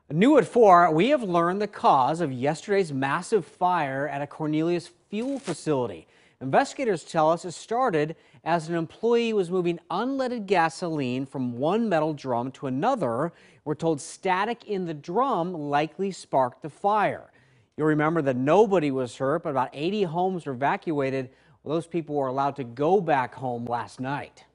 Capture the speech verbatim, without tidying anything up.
New at four, we have learned the cause of yesterday's massive fire at a Cornelius fuel facility. Investigators tell us it started as an employee was moving unleaded gasoline from one metal drum to another. We're told static in the drum likely sparked the fire. You'll remember that nobody was hurt, but about eighty homes were evacuated. Well, those people were allowed to go back home last night.